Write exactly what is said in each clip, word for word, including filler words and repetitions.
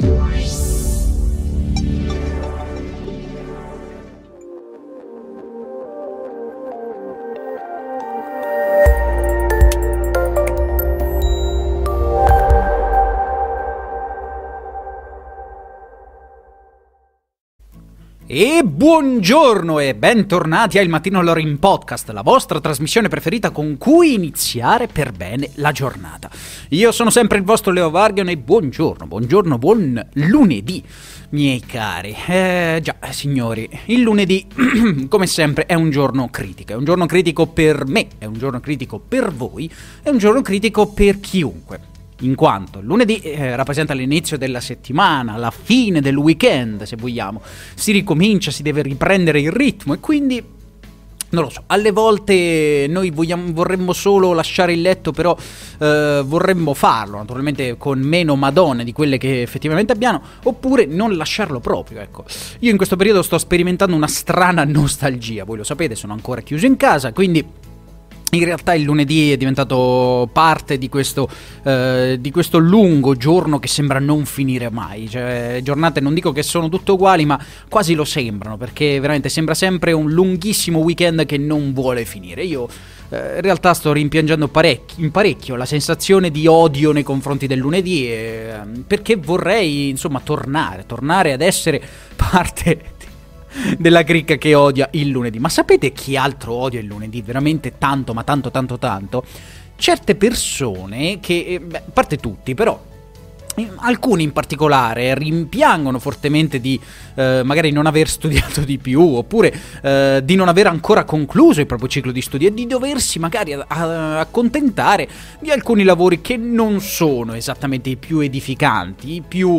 E buongiorno e bentornati a Il Mattino Lore Podcast, la vostra trasmissione preferita con cui iniziare per bene la giornata. Io sono sempre il vostro Leo Varghian e buongiorno, buongiorno, buon lunedì, miei cari. Eh già, signori, il lunedì, come sempre, è un giorno critico. È un giorno critico per me, è un giorno critico per voi, è un giorno critico per chiunque. In quanto lunedì eh, rappresenta l'inizio della settimana, la fine del weekend, se vogliamo. Si ricomincia, si deve riprendere il ritmo e quindi, non lo so, alle volte noi vogliamo, vorremmo solo lasciare il letto, però eh, vorremmo farlo, naturalmente con meno madonne di quelle che effettivamente abbiamo, oppure non lasciarlo proprio, ecco. Io in questo periodo sto sperimentando una strana nostalgia, voi lo sapete, sono ancora chiuso in casa, quindi in realtà il lunedì è diventato parte di questo, eh, di questo lungo giorno che sembra non finire mai. Cioè, giornate non dico che sono tutte uguali, ma quasi lo sembrano, perché veramente sembra sempre un lunghissimo weekend che non vuole finire. Io eh, in realtà sto rimpiangendo parecchio, in parecchio la sensazione di odio nei confronti del lunedì, eh, perché vorrei insomma tornare, tornare ad essere parte della cricca che odia il lunedì. Ma sapete chi altro odia il lunedì? Veramente tanto, ma tanto, tanto, tanto? Certe persone che, beh, a parte tutti, però alcuni in particolare rimpiangono fortemente di eh, magari non aver studiato di più, oppure eh, di non aver ancora concluso il proprio ciclo di studi e di doversi magari a- a- accontentare di alcuni lavori che non sono esattamente i più edificanti, i più,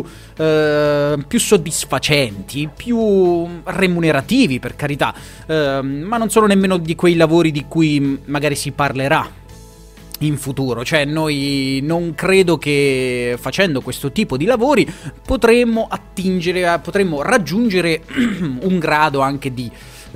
eh, più soddisfacenti, più remunerativi, per carità, eh, ma non sono nemmeno di quei lavori di cui magari si parlerà in futuro. Cioè, noi non credo che facendo questo tipo di lavori potremmo attingere, potremmo raggiungere un grado anche di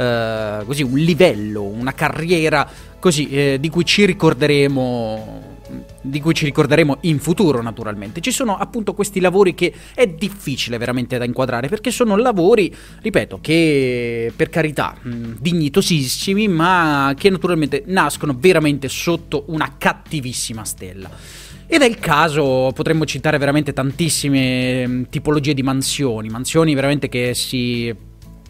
eh, così, un livello, una carriera così eh, di cui ci ricorderemo di cui ci ricorderemo in futuro. Naturalmente ci sono appunto questi lavori che è difficile veramente da inquadrare, perché sono lavori, ripeto, che per carità mh, dignitosissimi, ma che naturalmente nascono veramente sotto una cattivissima stella. Ed è il caso, potremmo citare veramente tantissime mh, tipologie di mansioni, mansioni veramente che si eh,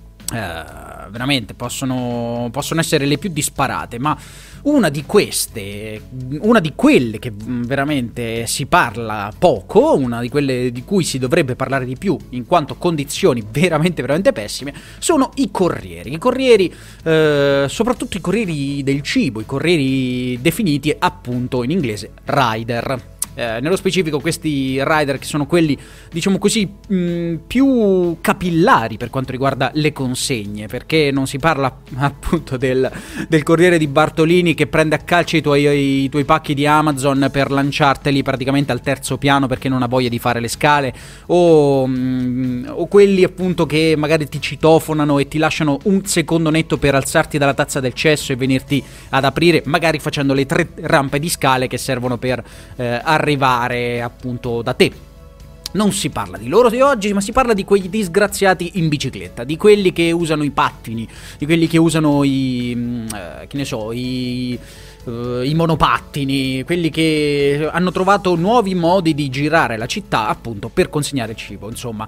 veramente possono, possono essere le più disparate, ma una di queste, una di quelle che veramente si parla poco, una di quelle di cui si dovrebbe parlare di più in quanto condizioni veramente veramente pessime, sono i corrieri. I corrieri, eh, soprattutto i corrieri del cibo, i corrieri definiti appunto in inglese rider. Eh, nello specifico questi rider, che sono quelli, diciamo così, mh, più capillari per quanto riguarda le consegne, perché non si parla appunto del, del corriere di Bartolini che prende a calci i tuoi, i tuoi pacchi di Amazon per lanciarteli praticamente al terzo piano perché non ha voglia di fare le scale, o, mh, o quelli appunto che magari ti citofonano e ti lasciano un secondo netto per alzarti dalla tazza del cesso e venirti ad aprire, magari facendo le tre rampe di scale che servono per eh, arrivare appunto da te. Non si parla di loro di oggi, ma si parla di quei disgraziati in bicicletta, di quelli che usano i pattini, di quelli che usano i eh, che ne so, i Uh, i monopattini, quelli che hanno trovato nuovi modi di girare la città appunto per consegnare il cibo. Insomma,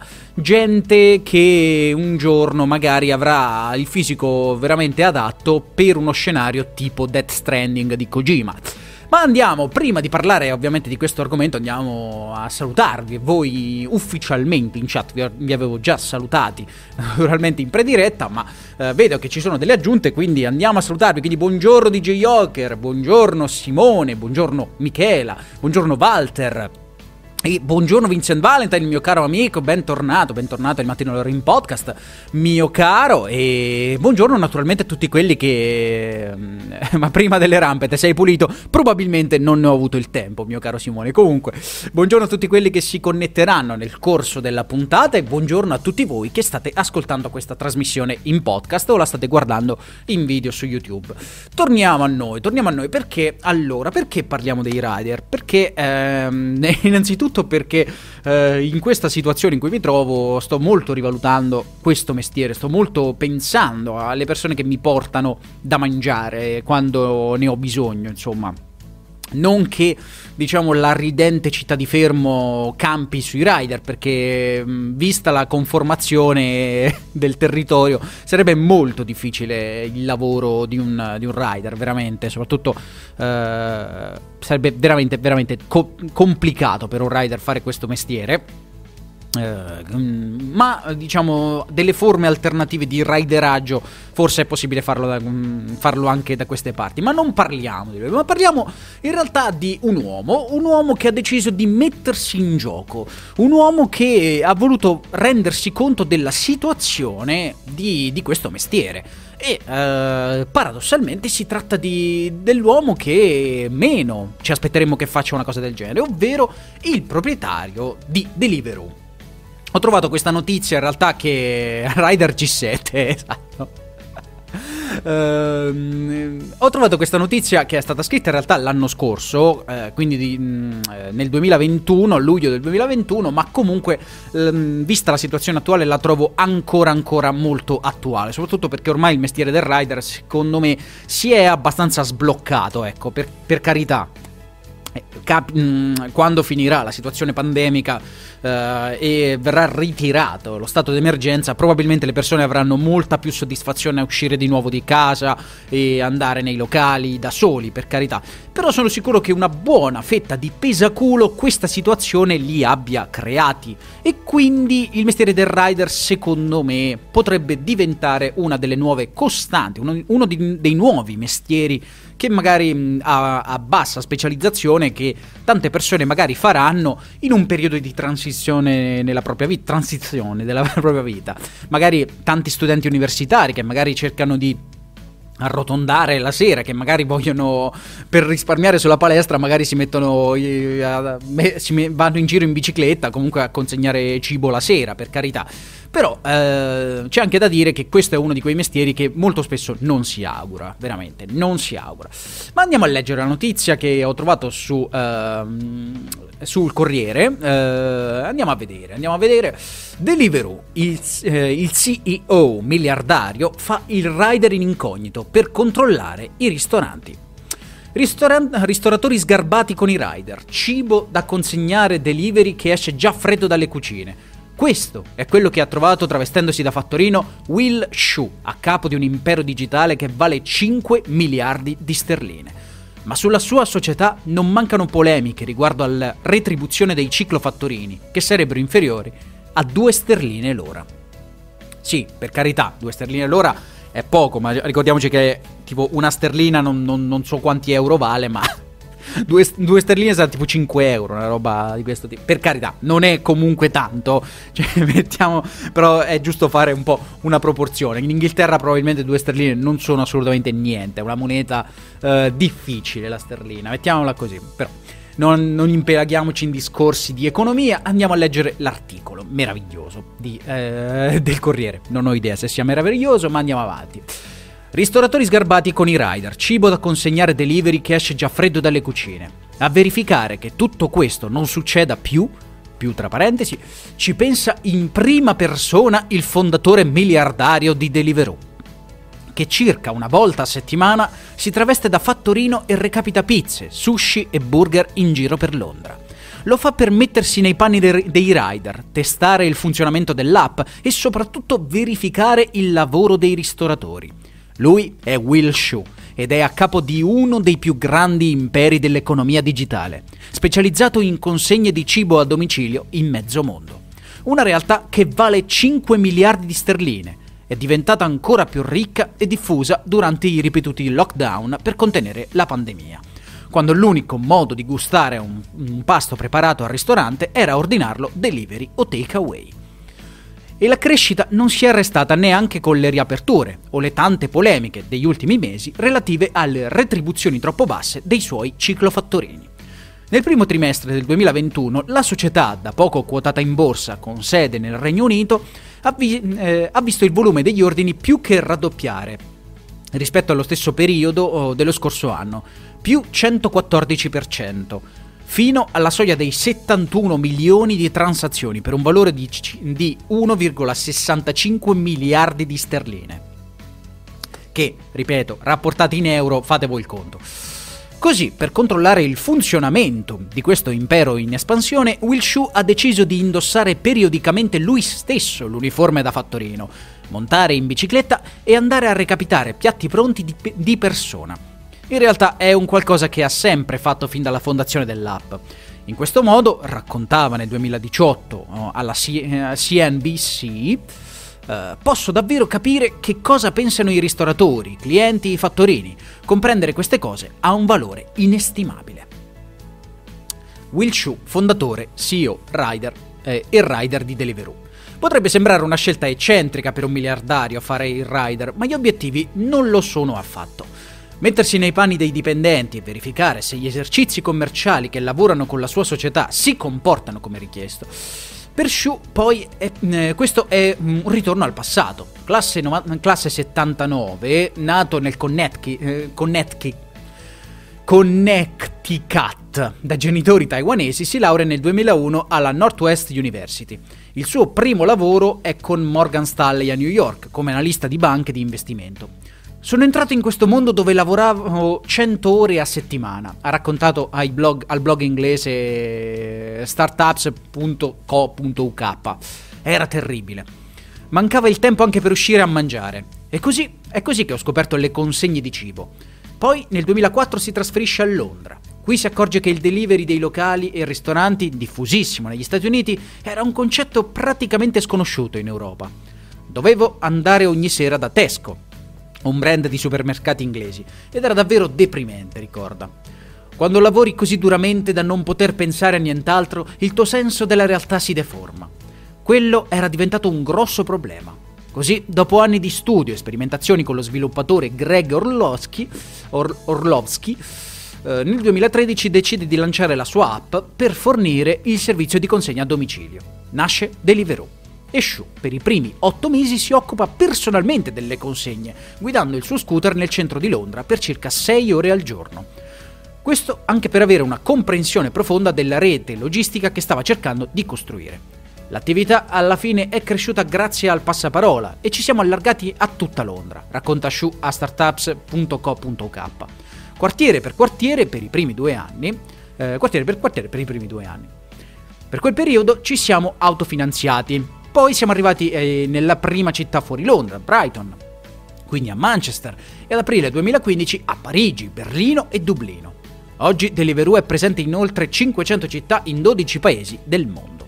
gente che un giorno magari avrà il fisico veramente adatto per uno scenario tipo Death Stranding di Kojima. Ma andiamo, prima di parlare ovviamente di questo argomento, andiamo a salutarvi. Voi ufficialmente in chat vi, vi avevo già salutati naturalmente in prediretta, ma eh, vedo che ci sono delle aggiunte, quindi andiamo a salutarvi. Quindi buongiorno D J Joker, buongiorno Simone, buongiorno Michela, buongiorno Walter. E buongiorno Vincent Valentine, mio caro amico, bentornato, bentornato al Mattino Lore Podcast, mio caro, e buongiorno naturalmente a tutti quelli che, ma prima delle rampe te sei pulito? Probabilmente non ne ho avuto il tempo, mio caro Simone. Comunque, buongiorno a tutti quelli che si connetteranno nel corso della puntata e buongiorno a tutti voi che state ascoltando questa trasmissione in podcast o la state guardando in video su YouTube. Torniamo a noi, torniamo a noi perché, allora, perché parliamo dei rider? Perché, ehm, innanzitutto soprattutto perché eh, in questa situazione in cui mi trovo sto molto rivalutando questo mestiere, sto molto pensando alle persone che mi portano da mangiare quando ne ho bisogno, insomma. Non che, diciamo, la ridente città di Fermo campi sui rider, perché mh, vista la conformazione del territorio sarebbe molto difficile il lavoro di un, di un rider, veramente, soprattutto eh, sarebbe veramente, veramente co- complicato per un rider fare questo mestiere. Uh, ma diciamo delle forme alternative di rideraggio forse è possibile farlo, da, um, farlo anche da queste parti, ma non parliamo di lui, ma parliamo in realtà di un uomo, un uomo che ha deciso di mettersi in gioco, un uomo che ha voluto rendersi conto della situazione di, di questo mestiere. E uh, paradossalmente si tratta di dell'uomo che meno ci aspetteremmo che faccia una cosa del genere, ovvero il proprietario di Deliveroo. Ho trovato questa notizia in realtà che Rider G sette, esatto. Uh, ho trovato questa notizia che è stata scritta in realtà l'anno scorso, uh, quindi di, mh, nel duemilaventuno, a luglio del duemilaventuno, ma comunque uh, vista la situazione attuale la trovo ancora ancora molto attuale, soprattutto perché ormai il mestiere del rider secondo me si è abbastanza sbloccato, ecco, per, per carità. Cap- mh, quando finirà la situazione pandemica uh, e verrà ritirato lo stato d'emergenza, probabilmente le persone avranno molta più soddisfazione a uscire di nuovo di casa e andare nei locali da soli, per carità. Però sono sicuro che una buona fetta di pesaculo questa situazione li abbia creati, e quindi il mestiere del rider secondo me potrebbe diventare una delle nuove costanti, uno, uno di, dei nuovi mestieri che magari mh, ha, ha bassa specializzazione, che tante persone magari faranno in un periodo di transizione nella propria vita, transizione della propria vita. Magari tanti studenti universitari che magari cercano di arrotondare la sera, che magari vogliono, per risparmiare sulla palestra, magari si mettono eh, a, me, si vanno in giro in bicicletta, comunque a consegnare cibo la sera, per carità. Però eh, c'è anche da dire che questo è uno di quei mestieri che molto spesso non si augura, veramente, non si augura. Ma andiamo a leggere la notizia che ho trovato su eh, sul Corriere, eh, andiamo a vedere, andiamo a vedere. Deliveroo, il, eh, il C E O miliardario fa il rider in incognito per controllare i ristoranti. Ristoran- ristoratori sgarbati con i rider, cibo da consegnare delivery che esce già freddo dalle cucine. Questo è quello che ha trovato, travestendosi da fattorino, Will Shu, a capo di un impero digitale che vale cinque miliardi di sterline. Ma sulla sua società non mancano polemiche riguardo alla retribuzione dei ciclofattorini, che sarebbero inferiori a due sterline l'ora. Sì, per carità, due sterline l'ora è poco, ma ricordiamoci che tipo una sterlina non, non, non so quanti euro vale, ma due, due sterline sono tipo cinque euro, una roba di questo tipo. Per carità, non è comunque tanto, cioè mettiamo, però è giusto fare un po' una proporzione. In Inghilterra probabilmente due sterline non sono assolutamente niente, è una moneta eh, difficile la sterlina, mettiamola così. Però non, non impelaghiamoci in discorsi di economia, andiamo a leggere l'articolo meraviglioso di, eh, del Corriere. Non ho idea se sia meraviglioso, ma andiamo avanti. Ristoratori sgarbati con i rider, cibo da consegnare delivery che esce già freddo dalle cucine. A verificare che tutto questo non succeda più, più tra parentesi, ci pensa in prima persona il fondatore miliardario di Deliveroo, che circa una volta a settimana si traveste da fattorino e recapita pizze, sushi e burger in giro per Londra. Lo fa per mettersi nei panni dei, dei rider, testare il funzionamento dell'app e soprattutto verificare il lavoro dei ristoratori. Lui è Will Shu ed è a capo di uno dei più grandi imperi dell'economia digitale, specializzato in consegne di cibo a domicilio in mezzo mondo. Una realtà che vale cinque miliardi di sterline, è diventata ancora più ricca e diffusa durante i ripetuti lockdown per contenere la pandemia, quando l'unico modo di gustare un, un pasto preparato al ristorante era ordinarlo delivery o takeaway. E la crescita non si è arrestata neanche con le riaperture o le tante polemiche degli ultimi mesi relative alle retribuzioni troppo basse dei suoi ciclofattorini. Nel primo trimestre del duemilaventuno la società, da poco quotata in borsa con sede nel Regno Unito, ha, vi- eh, ha visto il volume degli ordini più che raddoppiare rispetto allo stesso periodo dello scorso anno, più centoquattordici per cento. fino alla soglia dei settantuno milioni di transazioni per un valore di, di uno virgola sessantacinque miliardi di sterline. Che, ripeto, rapportati in euro, fate voi il conto. Così, per controllare il funzionamento di questo impero in espansione, Will Shu ha deciso di indossare periodicamente lui stesso l'uniforme da fattorino, montare in bicicletta e andare a recapitare piatti pronti di, di persona. In realtà è un qualcosa che ha sempre fatto fin dalla fondazione dell'app. In questo modo, raccontava nel duemiladiciotto no, alla C N B C, Uh, posso davvero capire che cosa pensano i ristoratori, i clienti, i fattorini. Comprendere queste cose ha un valore inestimabile. Will Shu, fondatore, C E O, rider eh, e rider di Deliveroo. Potrebbe sembrare una scelta eccentrica per un miliardario fare il rider, ma gli obiettivi non lo sono affatto. Mettersi nei panni dei dipendenti e verificare se gli esercizi commerciali che lavorano con la sua società si comportano come richiesto. Per Shu poi è, eh, questo è un ritorno al passato. Classe, no, classe settantanove, nato nel Connecticut, eh, Connecticut, Connecticut da genitori taiwanesi, si laurea nel duemilauno alla Northwest University. Il suo primo lavoro è con Morgan Stanley a New York come analista di banche di investimento. Sono entrato in questo mondo dove lavoravo cento ore a settimana, ha raccontato ai blog, al blog inglese startups punto co punto u k. Era terribile. Mancava il tempo anche per uscire a mangiare. E così, è così che ho scoperto le consegne di cibo. Poi nel duemilaquattro si trasferisce a Londra. Qui si accorge che il delivery dei locali e ristoranti, diffusissimo negli Stati Uniti, era un concetto praticamente sconosciuto in Europa. Dovevo andare ogni sera da Tesco, un brand di supermercati inglesi, ed era davvero deprimente, ricorda. Quando lavori così duramente da non poter pensare a nient'altro, il tuo senso della realtà si deforma. Quello era diventato un grosso problema. Così, dopo anni di studio e sperimentazioni con lo sviluppatore Greg Orlowski, Or- Orlovsky, eh, nel duemilatredici decide di lanciare la sua app per fornire il servizio di consegna a domicilio. Nasce Deliveroo. E Shu, per i primi otto mesi, si occupa personalmente delle consegne, guidando il suo scooter nel centro di Londra per circa sei ore al giorno. Questo anche per avere una comprensione profonda della rete logistica che stava cercando di costruire. L'attività alla fine è cresciuta grazie al passaparola e ci siamo allargati a tutta Londra, racconta Shu a startups punto co punto u k. Quartiere per quartiere per i primi due anni, eh, quartiere per quartiere per i primi due anni. Per quel periodo ci siamo autofinanziati. Poi siamo arrivati eh, nella prima città fuori Londra, Brighton, quindi a Manchester, e ad aprile duemilaquindici a Parigi, Berlino e Dublino. Oggi Deliveroo è presente in oltre cinquecento città in dodici paesi del mondo.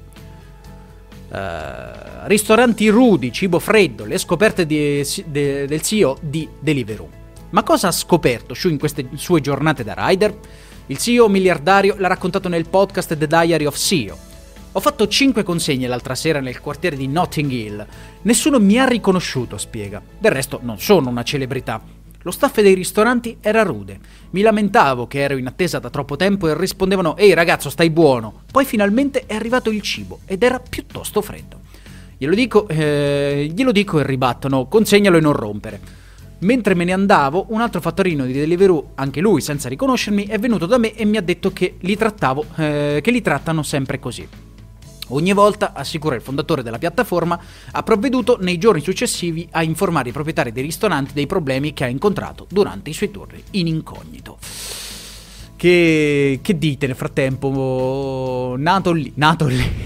Uh, ristoranti rudi, cibo freddo, le scoperte di, de, del C E O di Deliveroo. Ma cosa ha scoperto Shu in queste sue giornate da rider? Il C E O miliardario l'ha raccontato nel podcast The Diary of C E O. Ho fatto cinque consegne l'altra sera nel quartiere di Notting Hill. Nessuno mi ha riconosciuto, spiega. Del resto non sono una celebrità. Lo staff dei ristoranti era rude. Mi lamentavo che ero in attesa da troppo tempo e rispondevano «Ehi ragazzo, stai buono!». Poi finalmente è arrivato il cibo ed era piuttosto freddo. Glielo dico, eh, glielo dico e ribattono «Consegnalo e non rompere». Mentre me ne andavo, un altro fattorino di Deliveroo, anche lui senza riconoscermi, è venuto da me e mi ha detto che li trattavo, eh, che li trattano sempre così. Ogni volta, assicura il fondatore della piattaforma, ha provveduto nei giorni successivi a informare i proprietari dei ristoranti dei problemi che ha incontrato durante i suoi turni in incognito. Che, che dite nel frattempo? Nato lì, nato lì.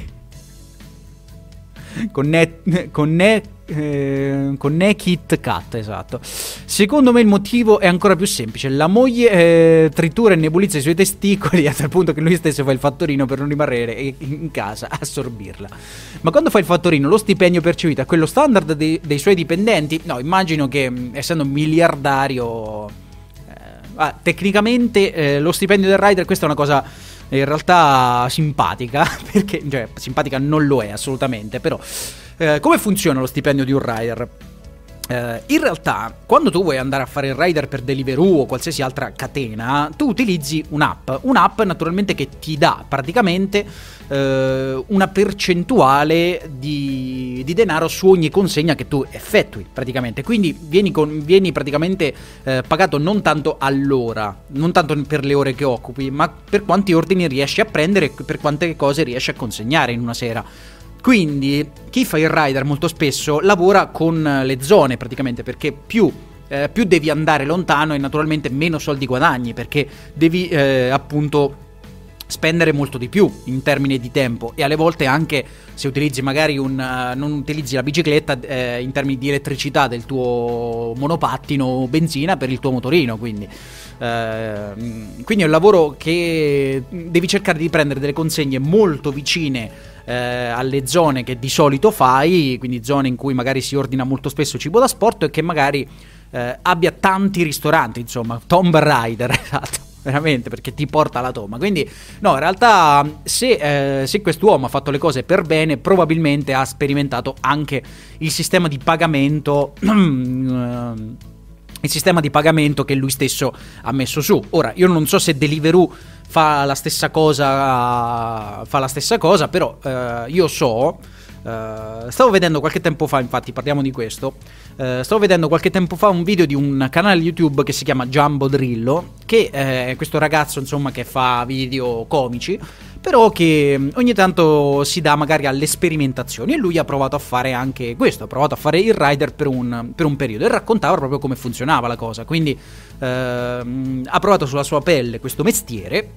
Conne, conne, eh, Connecticut Cat, esatto. Secondo me il motivo è ancora più semplice. La moglie eh, tritura e nebulizza i suoi testicoli a tal punto che lui stesso fa il fattorino per non rimanere in casa a assorbirla. Ma quando fa il fattorino, lo stipendio percepito è quello standard dei, dei suoi dipendenti? No, immagino che essendo miliardario, eh, ah, tecnicamente eh, lo stipendio del rider, questa è una cosa in realtà simpatica, perché cioè simpatica non lo è assolutamente, però eh, come funziona lo stipendio di un rider? Eh, in realtà, quando tu vuoi andare a fare il rider per Deliveroo o qualsiasi altra catena, tu utilizzi un'app, un'app naturalmente che ti dà praticamente eh, una percentuale di di, di denaro su ogni consegna che tu effettui praticamente, quindi vieni, con, vieni praticamente eh, pagato non tanto all'ora, non tanto per le ore che occupi, ma per quanti ordini riesci a prendere, per quante cose riesci a consegnare in una sera. Quindi chi fa il rider molto spesso lavora con le zone praticamente, perché più, eh, più devi andare lontano e naturalmente meno soldi guadagni, perché devi eh, appunto spendere molto di più in termini di tempo, e alle volte anche se utilizzi magari un uh, non utilizzi la bicicletta eh, in termini di elettricità del tuo monopattino o benzina per il tuo motorino, quindi eh, quindi è un lavoro che devi cercare di prendere delle consegne molto vicine eh, alle zone che di solito fai, quindi zone in cui magari si ordina molto spesso cibo da sport e che magari eh, abbia tanti ristoranti, insomma, Tomb Raider, esatto, veramente, perché ti porta alla tomba. Quindi no, in realtà se, eh, se quest'uomo ha fatto le cose per bene, probabilmente ha sperimentato anche il sistema di pagamento il sistema di pagamento che lui stesso ha messo su. Ora, io non so se Deliveroo fa la stessa cosa fa la stessa cosa, però eh, io so Uh, stavo vedendo qualche tempo fa, infatti parliamo di questo, uh, stavo vedendo qualche tempo fa un video di un canale YouTube che si chiama Jumbo Drillo, che è questo ragazzo insomma che fa video comici, però che ogni tanto si dà magari alle sperimentazioni, e lui ha provato a fare anche questo, ha provato a fare il rider per un, per un periodo, e raccontava proprio come funzionava la cosa. Quindi uh, ha provato sulla sua pelle questo mestiere,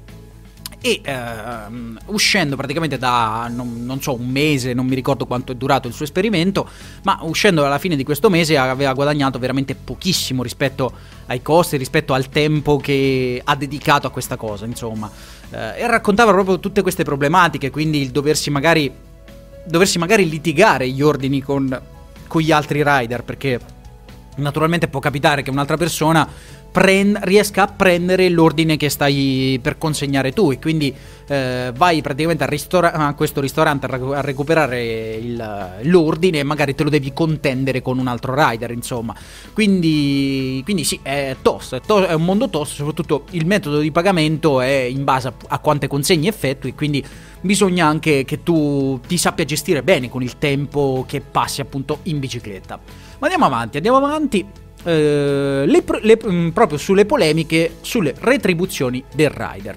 e uh, uscendo praticamente da non, non so un mese, non mi ricordo quanto è durato il suo esperimento, ma uscendo alla fine di questo mese aveva guadagnato veramente pochissimo rispetto ai costi, rispetto al tempo che ha dedicato a questa cosa, insomma, uh, e raccontava proprio tutte queste problematiche, quindi il doversi magari doversi magari litigare gli ordini con, con gli altri rider, perché naturalmente può capitare che un'altra persona Prend- riesca a prendere l'ordine che stai per consegnare tu, e quindi eh, vai praticamente al ristora- a questo ristorante a, rac- a recuperare il, l'ordine, e magari te lo devi contendere con un altro rider, insomma. Quindi, quindi sì, è tosto, è, to- è un mondo tosto, soprattutto il metodo di pagamento è in base a, a quante consegne effettui, quindi bisogna anche che tu ti sappia gestire bene con il tempo che passi appunto in bicicletta. Ma andiamo avanti, andiamo avanti. Uh, le, le, proprio sulle polemiche sulle retribuzioni del rider.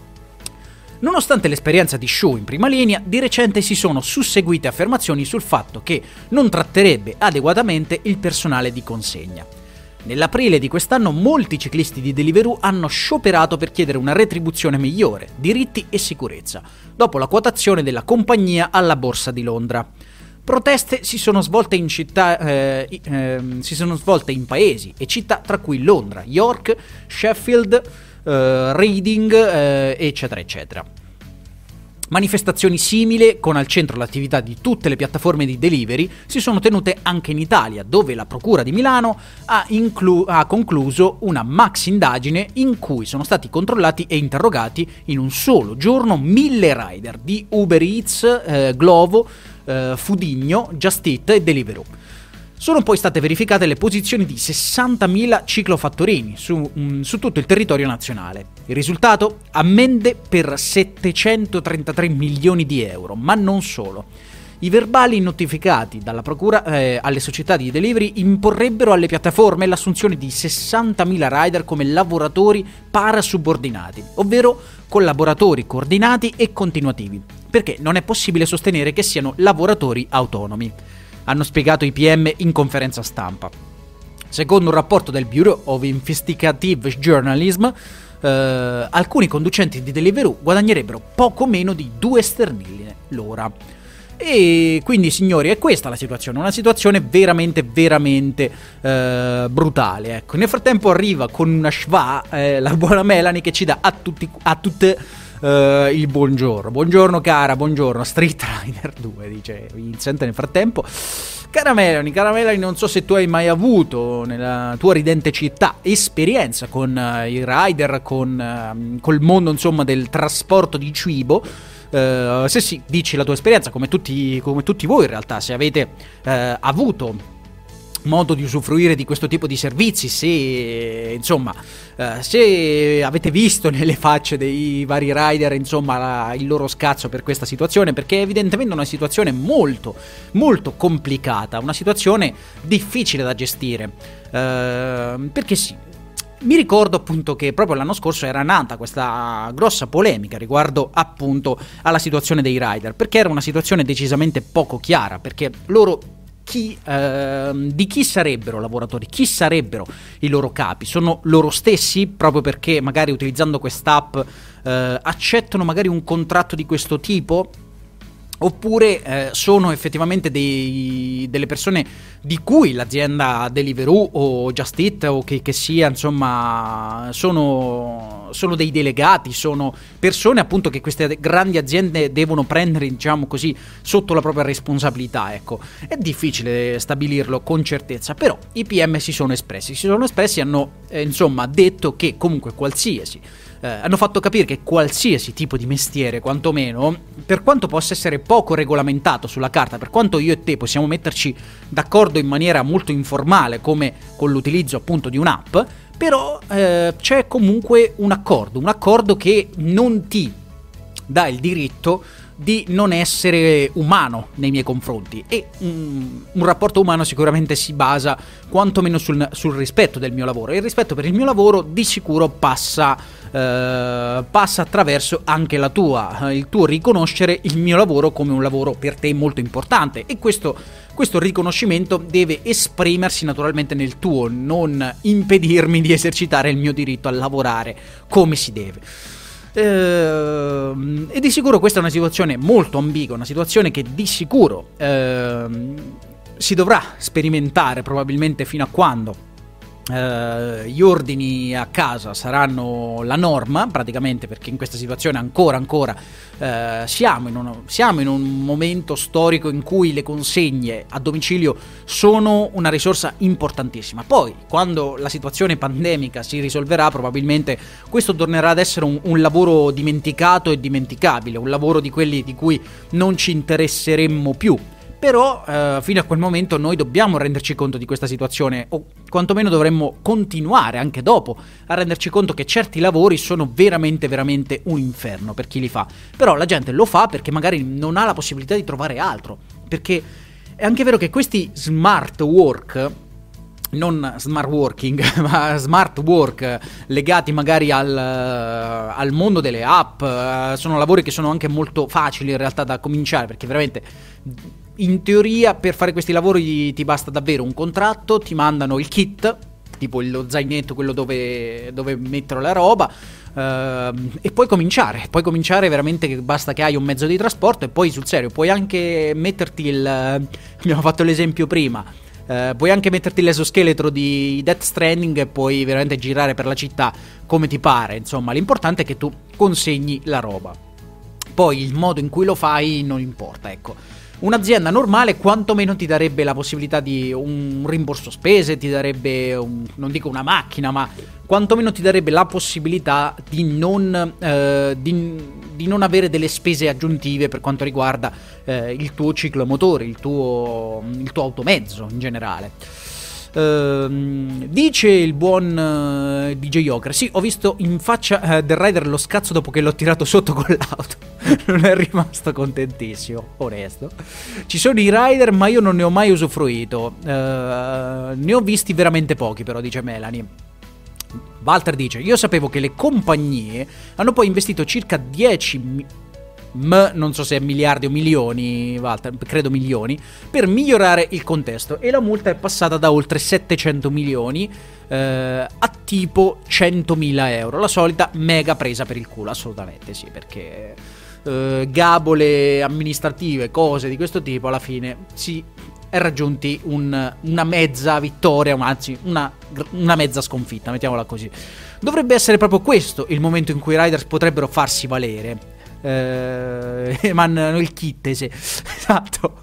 Nonostante l'esperienza di Shu in prima linea, di recente si sono susseguite affermazioni sul fatto che non tratterebbe adeguatamente il personale di consegna. Nell'aprile di quest'anno molti ciclisti di Deliveroo hanno scioperato per chiedere una retribuzione migliore, diritti e sicurezza, dopo la quotazione della compagnia alla borsa di Londra. Proteste si sono svolte in città, eh, eh, si sono svolte in paesi e città tra cui Londra, York, Sheffield, eh, Reading, eh, eccetera, eccetera. Manifestazioni simili, con al centro l'attività di tutte le piattaforme di delivery, si sono tenute anche in Italia, dove la Procura di Milano ha, inclu- ha concluso una max indagine in cui sono stati controllati e interrogati in un solo giorno mille rider di Uber Eats, eh, Glovo, Uh, Fudigno, Just Eat e Deliveroo. Sono poi state verificate le posizioni di sessantamila ciclofattorini su, um, su tutto il territorio nazionale. Il risultato? Ammende per settecentotrentatré milioni di euro, ma non solo. I verbali notificati dalla procura eh, alle società di delivery imporrebbero alle piattaforme l'assunzione di sessantamila rider come lavoratori parasubordinati, ovvero collaboratori coordinati e continuativi, perché non è possibile sostenere che siano lavoratori autonomi, hanno spiegato i P M in conferenza stampa. Secondo un rapporto del Bureau of Investigative Journalism, eh, alcuni conducenti di Deliveroo guadagnerebbero poco meno di due sterline l'ora. E quindi, signori, è questa la situazione, una situazione veramente veramente eh, brutale, ecco. Nel frattempo arriva con una schwa eh, la buona Melanie, che ci dà a tutti a tutte eh, il buongiorno. Buongiorno cara, buongiorno Street Rider due, dice Vincent nel frattempo. Cara Melanie, cara Melanie, non so se tu hai mai avuto nella tua ridente città esperienza con uh, i rider, con uh, col mondo insomma del trasporto di cibo. Uh, se sì, dici la tua esperienza, come tutti, come tutti voi in realtà, se avete uh, avuto modo di usufruire di questo tipo di servizi, se insomma eh, se avete visto nelle facce dei vari rider insomma la, il loro scazzo per questa situazione, perché è evidentemente una situazione molto molto complicata, una situazione difficile da gestire, eh, perché sì, mi ricordo appunto che proprio l'anno scorso era nata questa grossa polemica riguardo appunto alla situazione dei rider, perché era una situazione decisamente poco chiara, perché loro Chi, eh, di chi sarebbero lavoratori, chi sarebbero i loro capi? Sono loro stessi, proprio perché magari utilizzando quest'app eh, accettano magari un contratto di questo tipo? Oppure eh, sono effettivamente dei, delle persone di cui l'azienda Deliveroo o Just Eat o che, che sia, insomma, sono, sono dei delegati, sono persone appunto che queste grandi aziende devono prendere, diciamo così, sotto la propria responsabilità, ecco. È difficile stabilirlo con certezza, però i P M si sono espressi, si sono espressi e hanno eh, insomma detto che comunque qualsiasi Eh, hanno fatto capire che qualsiasi tipo di mestiere, quantomeno, per quanto possa essere poco regolamentato sulla carta, per quanto io e te possiamo metterci d'accordo in maniera molto informale, come con l'utilizzo appunto di un'app, però eh, c'è comunque un accordo, un accordo che non ti dà il diritto di non essere umano nei miei confronti, e un, un rapporto umano sicuramente si basa quantomeno sul, sul rispetto del mio lavoro, e il rispetto per il mio lavoro di sicuro passa, eh, passa attraverso anche la tua, il tuo riconoscere il mio lavoro come un lavoro per te molto importante, e questo, questo riconoscimento deve esprimersi naturalmente nel tuo, non impedirmi di esercitare il mio diritto a lavorare come si deve. Uh, e di sicuro questa è una situazione molto ambigua, una situazione che di sicuro uh, si dovrà sperimentare probabilmente fino a quando uh, gli ordini a casa saranno la norma, praticamente, perché in questa situazione ancora ancora uh, siamo, in uno, siamo in un momento storico in cui le consegne a domicilio sono una risorsa importantissima. Poi quando la situazione pandemica si risolverà, probabilmente questo tornerà ad essere un, un lavoro dimenticato e dimenticabile, un lavoro di quelli di cui non ci interesseremmo più. Però eh, fino a quel momento noi dobbiamo renderci conto di questa situazione, o quantomeno dovremmo continuare anche dopo a renderci conto che certi lavori sono veramente veramente un inferno per chi li fa. Però la gente lo fa perché magari non ha la possibilità di trovare altro, perché è anche vero che questi smart work, non smart working, ma smart work legati magari al, al mondo delle app, sono lavori che sono anche molto facili in realtà da cominciare, perché veramente in teoria per fare questi lavori ti basta davvero un contratto, ti mandano il kit, tipo lo zainetto, quello dove, dove mettere la roba, uh, e puoi cominciare, puoi cominciare veramente, che basta che hai un mezzo di trasporto, e poi sul serio puoi anche metterti il, abbiamo fatto l'esempio prima, Uh, puoi anche metterti l'esoscheletro di Death Stranding e puoi veramente girare per la città come ti pare. Insomma, l'importante è che tu consegni la roba. Poi il modo in cui lo fai non importa, ecco. Un'azienda normale quantomeno ti darebbe la possibilità di un rimborso spese, ti darebbe, un, non dico una macchina, ma quantomeno ti darebbe la possibilità di non, eh, di, di non avere delle spese aggiuntive per quanto riguarda eh, il tuo ciclo motore, il tuo, il tuo automezzo in generale. Uh, dice il buon uh, D J Joker: sì, ho visto in faccia uh, del rider lo scazzo dopo che l'ho tirato sotto con l'auto. Non è rimasto contentissimo, onesto. Ci sono i rider, ma io non ne ho mai usufruito. Uh, ne ho visti veramente pochi, però, dice Melanie. Walter dice: io sapevo che le compagnie hanno poi investito circa dieci mi- M, non so se è miliardi o milioni, Walter, credo milioni, per migliorare il contesto, e la multa è passata da oltre settecento milioni eh, a tipo centomila euro, la solita mega presa per il culo, assolutamente sì, perché eh, gabole amministrative, cose di questo tipo, alla fine si è raggiunti un, una mezza vittoria, anzi una, una mezza sconfitta, mettiamola così. Dovrebbe essere proprio questo il momento in cui i riders potrebbero farsi valere. Eh, mandano il kittese. Esatto.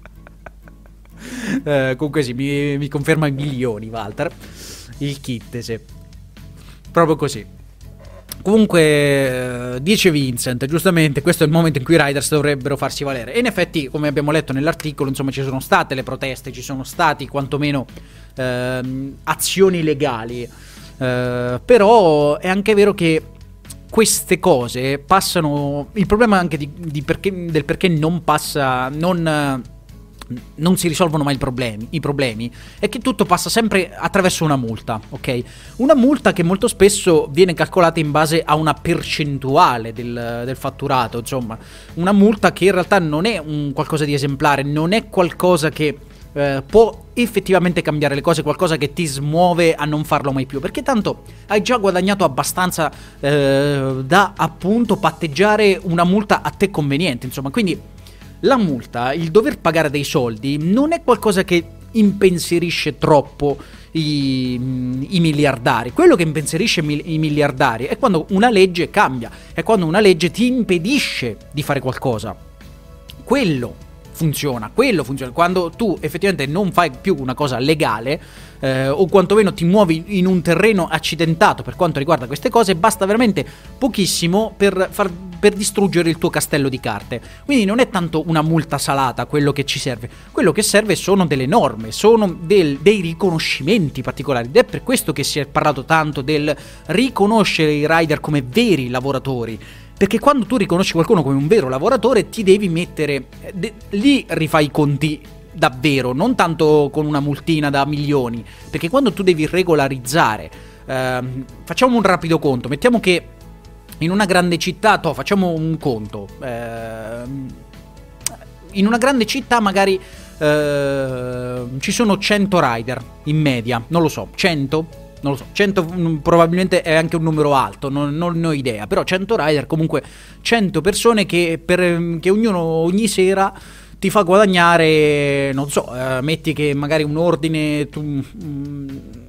eh, comunque sì, mi, mi conferma i milioni Walter. Il kittese. Proprio così. Comunque, eh, dice Vincent, giustamente, questo è il momento in cui i riders dovrebbero farsi valere. E in effetti, come abbiamo letto nell'articolo, insomma, ci sono state le proteste, ci sono stati quantomeno ehm, azioni legali. Eh, però è anche vero che queste cose passano. Il problema anche di, di perché, del perché non passa. Non. non si risolvono mai i problemi, i problemi è che tutto passa sempre attraverso una multa, ok? Una multa che molto spesso viene calcolata in base a una percentuale del, del fatturato, insomma, una multa che in realtà non è un qualcosa di esemplare, non è qualcosa che eh, può effettivamente cambiare le cose, qualcosa che ti smuove a non farlo mai più, perché tanto hai già guadagnato abbastanza eh, da appunto patteggiare una multa a te conveniente, insomma, quindi la multa, il dover pagare dei soldi, non è qualcosa che impensierisce troppo i, i miliardari. Quello che impensierisce i miliardari è quando una legge cambia, è quando una legge ti impedisce di fare qualcosa. Quello funziona, quello funziona. Quando tu effettivamente non fai più una cosa legale, eh, o quantomeno ti muovi in un terreno accidentato per quanto riguarda queste cose, basta veramente pochissimo per far per distruggere il tuo castello di carte. Quindi non è tanto una multa salata quello che ci serve, quello che serve sono delle norme, sono del, dei riconoscimenti particolari, ed è per questo che si è parlato tanto del riconoscere i rider come veri lavoratori, perché quando tu riconosci qualcuno come un vero lavoratore ti devi mettere, de, lì rifai i conti davvero, non tanto con una multina da milioni, perché quando tu devi regolarizzare, ehm, facciamo un rapido conto, mettiamo che in una grande città, toh, facciamo un conto, eh, in una grande città magari eh, ci sono cento rider in media, non lo so, cento? Non lo so, cento probabilmente è anche un numero alto, non, non ne ho idea, però cento rider, comunque cento persone che, per, che ognuno ogni sera ti fa guadagnare, non so, eh, metti che magari un ordine... Tu, mm,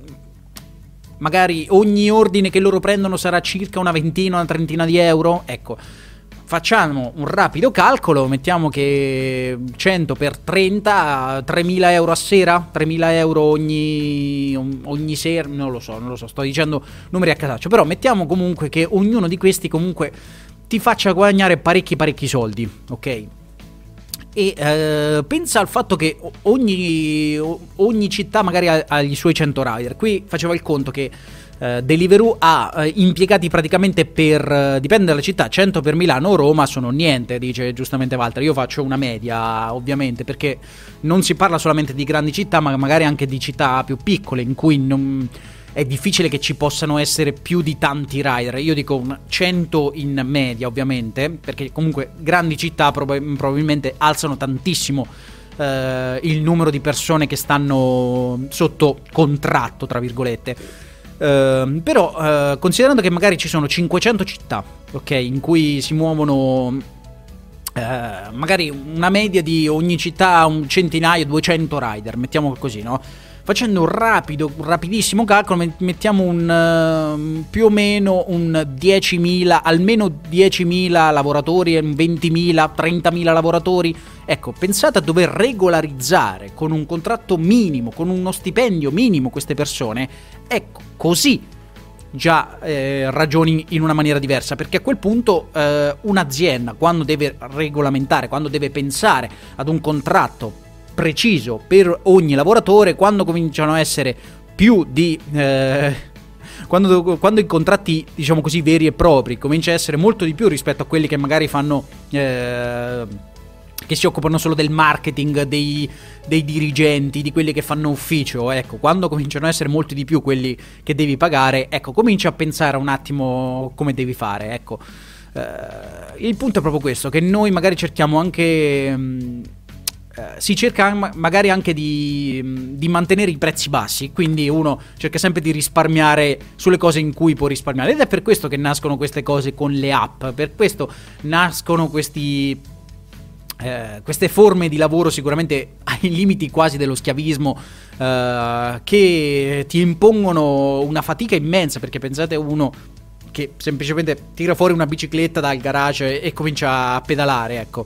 magari ogni ordine che loro prendono sarà circa una ventina, una trentina di euro, ecco, facciamo un rapido calcolo, mettiamo che cento per trenta, tremila euro a sera, tremila euro ogni, ogni sera, non lo so, non lo so, sto dicendo numeri a casaccio, però mettiamo comunque che ognuno di questi comunque ti faccia guadagnare parecchi parecchi soldi, ok? E eh, pensa al fatto che ogni, ogni città magari ha, ha i suoi cento rider. Qui facevo il conto che eh, Deliveroo ha eh, impiegati praticamente per, eh, dipende dalla città, cento per Milano o Roma sono niente, dice giustamente Walter. Io faccio una media ovviamente, perché non si parla solamente di grandi città, ma magari anche di città più piccole in cui non... è difficile che ci possano essere più di tanti rider. Io dico cento in media ovviamente, perché comunque grandi città prob- probabilmente alzano tantissimo eh, il numero di persone che stanno sotto contratto, tra virgolette. Eh, però eh, considerando che magari ci sono cinquecento città, ok, in cui si muovono eh, magari una media di ogni città un centinaio, duecento rider, mettiamo così, no? Facendo un rapido, un rapidissimo calcolo, mettiamo un uh, più o meno un diecimila, almeno diecimila lavoratori, ventimila, trentamila lavoratori. Ecco, pensate a dover regolarizzare con un contratto minimo, con uno stipendio minimo queste persone. Ecco, così già eh, ragioni in una maniera diversa, perché a quel punto eh, un'azienda, quando deve regolamentare, quando deve pensare ad un contratto preciso per ogni lavoratore, quando cominciano a essere più di eh, quando, quando i contratti, diciamo così, veri e propri comincia a essere molto di più rispetto a quelli che magari fanno eh, che si occupano solo del marketing, dei, dei dirigenti, di quelli che fanno ufficio, ecco, quando cominciano a essere molti di più quelli che devi pagare, ecco, comincia a pensare un attimo come devi fare, ecco. Eh, il punto è proprio questo, che noi magari cerchiamo anche mh, si cerca magari anche di, di mantenere i prezzi bassi, quindi uno cerca sempre di risparmiare sulle cose in cui può risparmiare, ed è per questo che nascono queste cose con le app, per questo nascono questi eh, queste forme di lavoro sicuramente ai limiti quasi dello schiavismo, eh, che ti impongono una fatica immensa, perché pensate uno che semplicemente tira fuori una bicicletta dal garage e comincia a pedalare, ecco.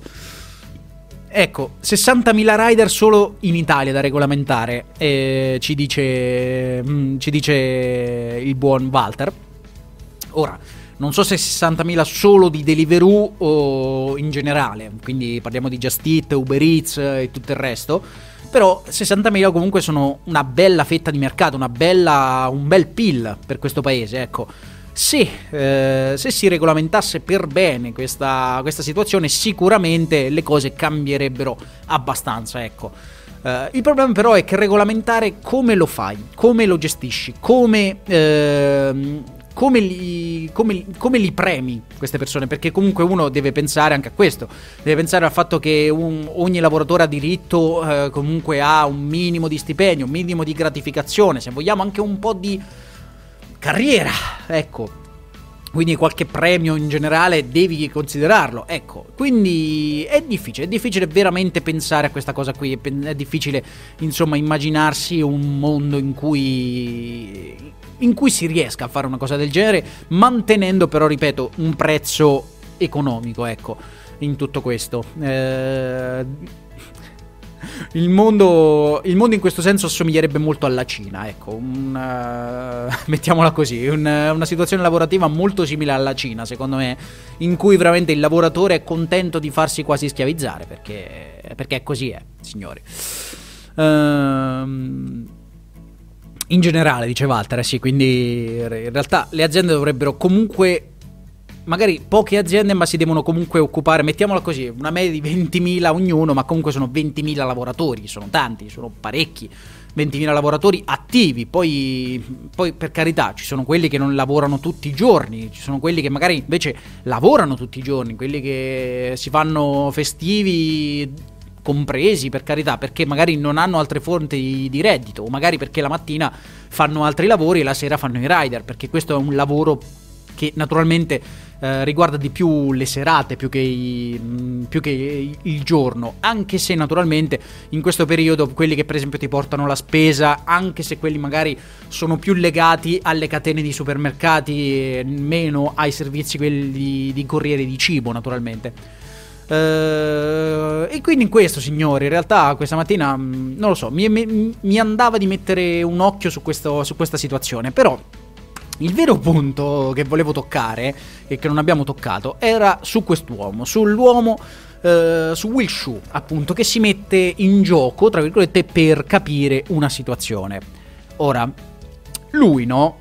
Ecco, sessantamila rider solo in Italia da regolamentare, eh, ci dice mh, ci dice il buon Walter. Ora, non so se sessantamila solo di Deliveroo o in generale, quindi parliamo di Just Eat, Uber Eats e tutto il resto, però sessantamila comunque sono una bella fetta di mercato, una bella, un bel P I L per questo paese, ecco. Se, eh, se si regolamentasse per bene questa, questa situazione, sicuramente le cose cambierebbero abbastanza, ecco. Uh, il problema però è che regolamentare come lo fai, come lo gestisci, come, uh, come, li, come, come li premi queste persone, perché comunque uno deve pensare anche a questo, deve pensare al fatto che un, ogni lavoratore ha diritto uh, comunque a un minimo di stipendio, un minimo di gratificazione, se vogliamo anche un po' di carriera, ecco. Quindi qualche premio in generale devi considerarlo, ecco, quindi è difficile, è difficile veramente pensare a questa cosa qui, è difficile insomma immaginarsi un mondo in cui, in cui si riesca a fare una cosa del genere, mantenendo però, ripeto, un prezzo economico, ecco, in tutto questo. Eh... Il mondo, il mondo in questo senso assomiglierebbe molto alla Cina, ecco, una, mettiamola così, una, una situazione lavorativa molto simile alla Cina, secondo me, in cui veramente il lavoratore è contento di farsi quasi schiavizzare, perché, perché così è, signori. Ehm... In generale, dice Walter, eh sì, quindi in realtà le aziende dovrebbero comunque... magari poche aziende, ma si devono comunque occupare, mettiamola così, una media di ventimila ognuno, ma comunque sono ventimila lavoratori, sono tanti, sono parecchi, ventimila lavoratori attivi, poi, poi per carità ci sono quelli che non lavorano tutti i giorni, ci sono quelli che magari invece lavorano tutti i giorni, quelli che si fanno festivi compresi, per carità, perché magari non hanno altre fonti di, di reddito, o magari perché la mattina fanno altri lavori e la sera fanno i rider, perché questo è un lavoro che naturalmente eh, riguarda di più le serate più che, i, mh, più che il giorno, anche se naturalmente in questo periodo quelli che per esempio ti portano la spesa, anche se quelli magari sono più legati alle catene di supermercati e meno ai servizi quelli di, di corriere di cibo, naturalmente. Uh, e quindi in questo, signori, in realtà questa mattina mh, non lo so, mi, mi, mi andava di mettere un occhio su, questo, su questa situazione, però il vero punto che volevo toccare e che non abbiamo toccato era su quest'uomo, sull'uomo, eh, su Will Shu, appunto, che si mette in gioco, tra virgolette, per capire una situazione. Ora, lui, no,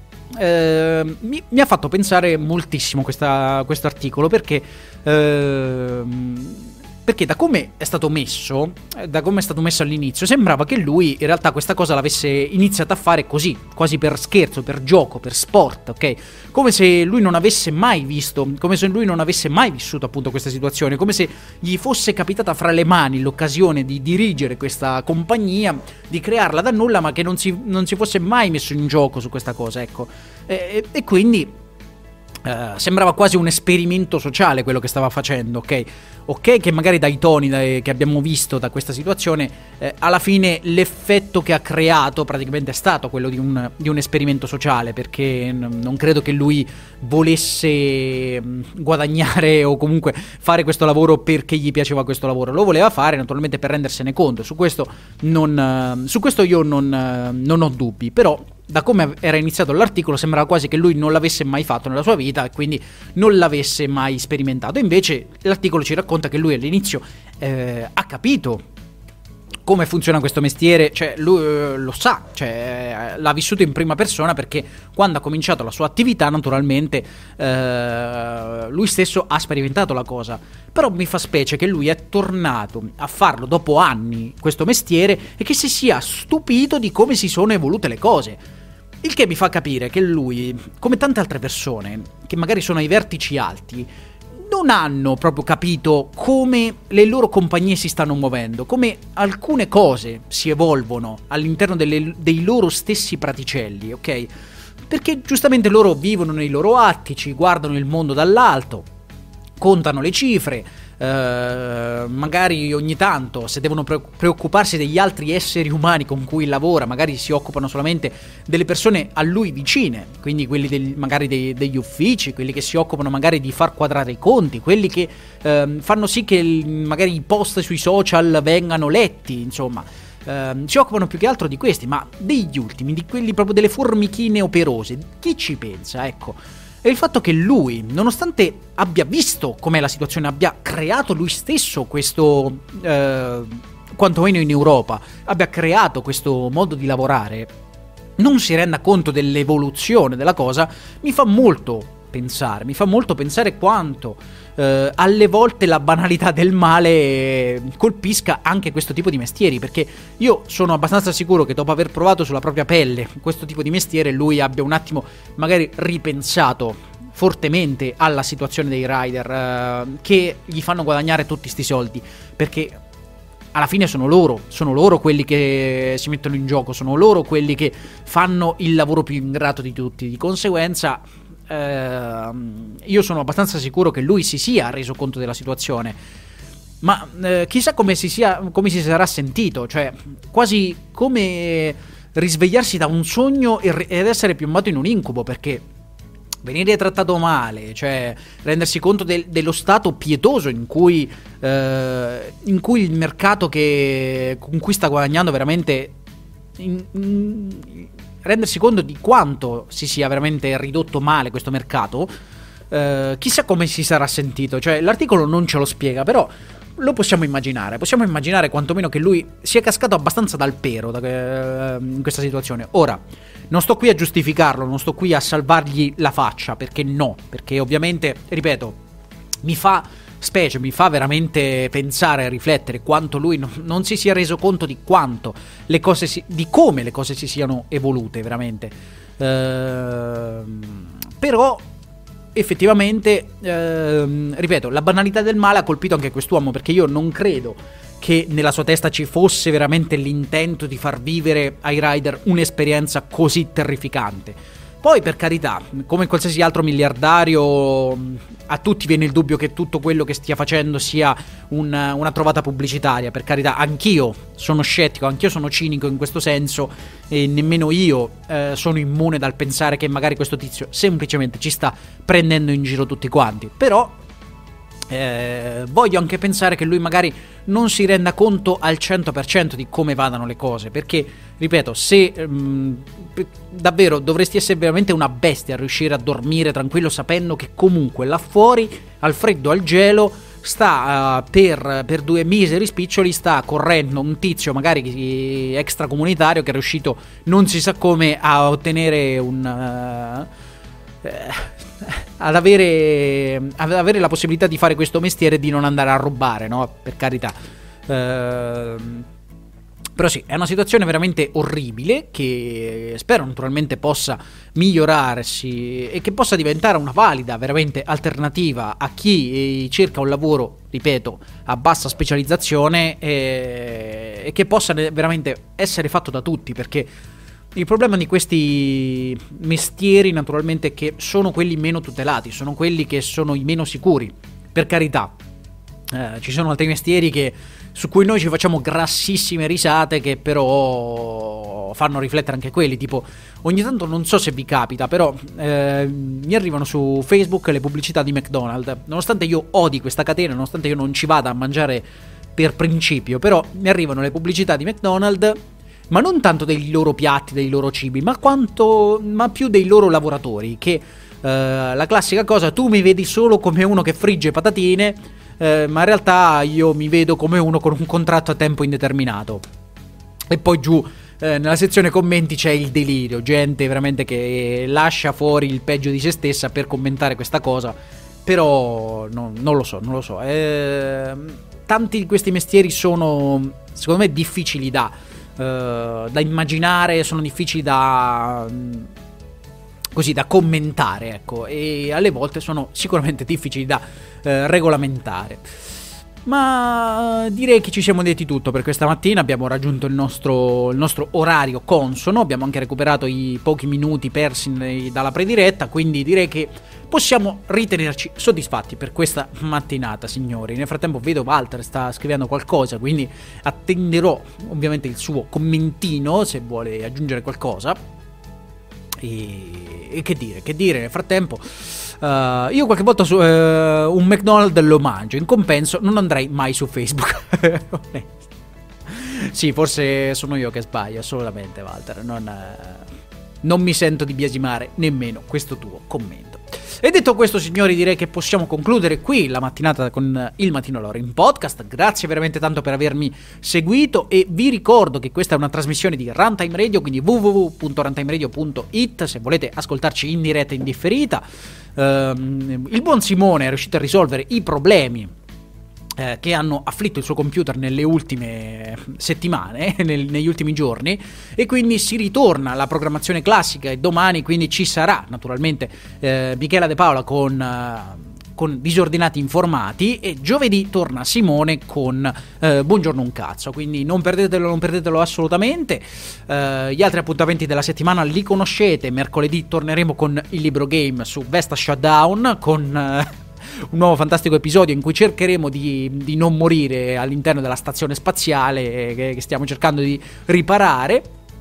eh, mi, mi ha fatto pensare moltissimo questo articolo, perché... Eh, Perché da come è stato messo, da come è stato messo all'inizio, sembrava che lui in realtà questa cosa l'avesse iniziata a fare così, quasi per scherzo, per gioco, per sport, ok? Come se lui non avesse mai visto, come se lui non avesse mai vissuto appunto questa situazione, come se gli fosse capitata fra le mani l'occasione di dirigere questa compagnia, di crearla da nulla, ma che non si, non si fosse mai messo in gioco su questa cosa, ecco. E, e quindi... Uh, sembrava quasi un esperimento sociale quello che stava facendo, ok? Ok, che magari dai toni dai, che abbiamo visto da questa situazione, eh, alla fine l'effetto che ha creato praticamente è stato quello di un, di un esperimento sociale, perché n- non credo che lui volesse mh, guadagnare o comunque fare questo lavoro perché gli piaceva questo lavoro, lo voleva fare naturalmente per rendersene conto, su questo, non, uh, su questo io non, uh, non ho dubbi, però... Da come era iniziato l'articolo sembrava quasi che lui non l'avesse mai fatto nella sua vita e quindi non l'avesse mai sperimentato. Invece l'articolo ci racconta che lui all'inizio eh, ha capito come funziona questo mestiere, cioè lui eh, lo sa, cioè l'ha vissuto in prima persona, perché quando ha cominciato la sua attività naturalmente eh, lui stesso ha sperimentato la cosa. Però mi fa specie che lui è tornato a farlo dopo anni, questo mestiere, e che si sia stupito di come si sono evolute le cose. Il che mi fa capire che lui, come tante altre persone, che magari sono ai vertici alti, non hanno proprio capito come le loro compagnie si stanno muovendo, come alcune cose si evolvono all'interno delle, dei loro stessi praticelli, ok? Perché giustamente loro vivono nei loro attici, guardano il mondo dall'alto, contano le cifre, eh, magari ogni tanto, se devono preoccuparsi degli altri esseri umani con cui lavora, magari si occupano solamente delle persone a lui vicine, quindi quelli del, magari dei, degli uffici, quelli che si occupano magari di far quadrare i conti, quelli che eh, fanno sì che il, magari i post sui social vengano letti, insomma. Uh, si occupano più che altro di questi, ma degli ultimi, di quelli proprio delle formichine operose, chi ci pensa, ecco. è il fatto che lui, nonostante abbia visto com'è la situazione, abbia creato lui stesso questo, eh, quantomeno in Europa, abbia creato questo modo di lavorare, non si renda conto dell'evoluzione della cosa, mi fa molto pensare, mi fa molto pensare quanto eh, alle volte la banalità del male colpisca anche questo tipo di mestieri, perché io sono abbastanza sicuro che dopo aver provato sulla propria pelle questo tipo di mestiere lui abbia un attimo magari ripensato fortemente alla situazione dei rider eh, che gli fanno guadagnare tutti sti soldi, perché alla fine sono loro, sono loro quelli che si mettono in gioco, sono loro quelli che fanno il lavoro più ingrato di tutti. Di conseguenza eh, io sono abbastanza sicuro che lui si sia reso conto della situazione, ma eh, chissà come si sia, come si sarà sentito, cioè quasi come risvegliarsi da un sogno ed essere piombato in un incubo, perché venire trattato male, cioè rendersi conto del, dello stato pietoso in cui, eh, in cui il mercato che, con cui sta guadagnando veramente, in, in, rendersi conto di quanto si sia veramente ridotto male questo mercato, eh, chissà come si sarà sentito, cioè l'articolo non ce lo spiega, però lo possiamo immaginare, possiamo immaginare quantomeno che lui sia cascato abbastanza dal pero da, in questa situazione. Ora, non sto qui a giustificarlo, non sto qui a salvargli la faccia, perché no, perché ovviamente, ripeto, mi fa specie, mi fa veramente pensare e riflettere quanto lui non, non si sia reso conto di quanto le cose si, di come le cose si siano evolute veramente. Ehm, però effettivamente, ehm, ripeto, la banalità del male ha colpito anche quest'uomo, perché io non credo che nella sua testa ci fosse veramente l'intento di far vivere ai rider un'esperienza così terrificante. Poi, per carità, come qualsiasi altro miliardario, a tutti viene il dubbio che tutto quello che stia facendo sia un, una trovata pubblicitaria, per carità. Anch'io sono scettico, anch'io sono cinico in questo senso, e nemmeno io eh, sono immune dal pensare che magari questo tizio semplicemente ci sta prendendo in giro tutti quanti. Però eh, voglio anche pensare che lui magari non si renda conto al cento per cento di come vadano le cose, perché, ripeto, se mh, davvero dovresti essere veramente una bestia a riuscire a dormire tranquillo sapendo che comunque là fuori, al freddo, al gelo, sta uh, per, per due miseri spiccioli sta correndo un tizio magari extracomunitario che è riuscito non si sa come a ottenere un... Uh, eh, ad avere, ad avere la possibilità di fare questo mestiere e di non andare a rubare, no? Per carità. Ehm... Però sì, è una situazione veramente orribile che spero naturalmente possa migliorarsi e che possa diventare una valida veramente alternativa a chi cerca un lavoro, ripeto, a bassa specializzazione e, e che possa veramente essere fatto da tutti, perché il problema di questi mestieri naturalmente è che sono quelli meno tutelati, sono quelli che sono i meno sicuri, per carità. Eh, ci sono altri mestieri che, su cui noi ci facciamo grassissime risate, che però fanno riflettere anche quelli, tipo ogni tanto, non so se vi capita, però eh, mi arrivano su Facebook le pubblicità di McDonald's, nonostante io odi questa catena, nonostante io non ci vada a mangiare per principio, però mi arrivano le pubblicità di McDonald's, ma non tanto dei loro piatti, dei loro cibi, ma quanto ma più dei loro lavoratori, che eh, la classica cosa, tu mi vedi solo come uno che frigge patatine, eh, ma in realtà io mi vedo come uno con un contratto a tempo indeterminato. E poi giù eh, nella sezione commenti c'è il delirio, gente veramente che lascia fuori il peggio di se stessa per commentare questa cosa, però no, non lo so, non lo so. Eh, tanti di questi mestieri sono, secondo me, difficili da Uh, da immaginare, sono difficili da um, così da commentare, ecco, e alle volte sono sicuramente difficili da uh, regolamentare. Ma direi che ci siamo detti tutto per questa mattina, abbiamo raggiunto il nostro, il nostro orario consono, abbiamo anche recuperato i pochi minuti persi dalla prediretta, quindi direi che possiamo ritenerci soddisfatti per questa mattinata, signori. Nel frattempo vedo Walter sta scrivendo qualcosa, quindi attenderò ovviamente il suo commentino se vuole aggiungere qualcosa. E, e che dire, che dire, nel frattempo uh, io qualche volta su, uh, un McDonald's lo mangio, in compenso non andrei mai su Facebook. Sì, forse sono io che sbaglio, assolutamente, Walter, non, uh, non mi sento di biasimare nemmeno questo tuo commento. E detto questo, signori, direi che possiamo concludere qui la mattinata con il Mattino Lore in podcast. Grazie veramente tanto per avermi seguito e vi ricordo che questa è una trasmissione di Runtime Radio, quindi w w w punto runtime radio punto i t se volete ascoltarci in diretta e in differita. Um, il buon Simone è riuscito a risolvere i problemi Eh, che hanno afflitto il suo computer nelle ultime settimane, nel, negli ultimi giorni, e quindi si ritorna alla programmazione classica e domani quindi ci sarà naturalmente eh, Michela De Paola con, uh, con Disordinati Informati, e giovedì torna Simone con uh, Buongiorno un cazzo, quindi non perdetelo, non perdetelo assolutamente. Uh, gli altri appuntamenti della settimana li conoscete. Mercoledì torneremo con il libro game su Vesta Shutdown con... Uh, un nuovo fantastico episodio in cui cercheremo di, di non morire all'interno della stazione spaziale che, che stiamo cercando di riparare.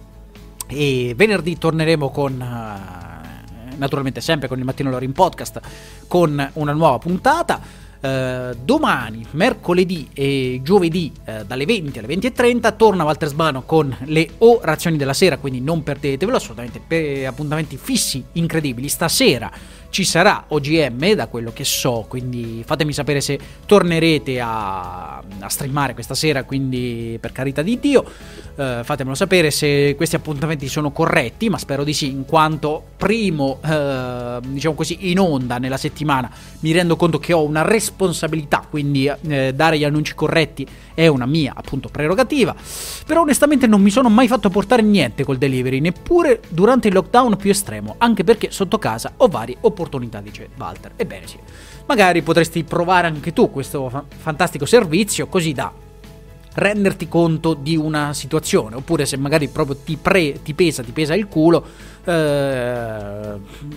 E venerdì torneremo con uh, naturalmente sempre con il Mattino Lore in podcast con una nuova puntata. Uh, domani, mercoledì e giovedì uh, dalle venti alle venti e trenta torna Walter Sbano con le orazioni della sera, quindi non perdetevelo assolutamente, per appuntamenti fissi incredibili. Stasera ci sarà O G M da quello che so, quindi fatemi sapere se tornerete a, a streamare questa sera, quindi per carità di Dio uh, fatemelo sapere se questi appuntamenti sono corretti, ma spero di sì, in quanto primo uh, diciamo così in onda nella settimana mi rendo conto che ho una responsabilità, quindi eh, dare gli annunci corretti è una mia appunto prerogativa. Però onestamente non mi sono mai fatto portare niente col delivery, neppure durante il lockdown più estremo, anche perché sotto casa ho varie opportunità, dice Walter. Ebbene sì, magari potresti provare anche tu questo fa- fantastico servizio, così da renderti conto di una situazione, oppure se magari proprio ti, pre- ti pesa ti pesa il culo, eh,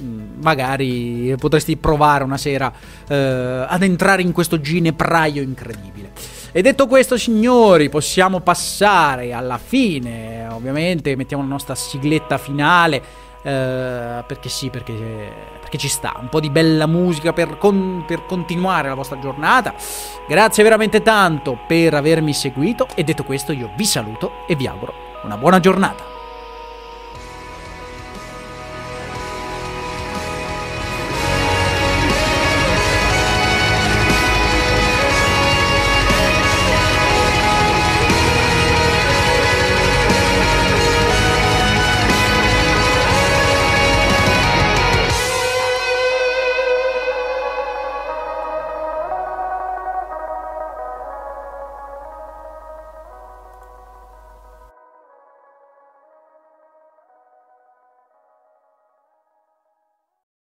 magari potresti provare una sera eh, ad entrare in questo ginepraio incredibile. E detto questo, signori, possiamo passare alla fine. Ovviamente mettiamo la nostra sigletta finale, eh, perché sì, perché, perché ci sta un po' di bella musica per, con, per continuare la vostra giornata. Grazie veramente tanto per avermi seguito, e detto questo io vi saluto e vi auguro una buona giornata.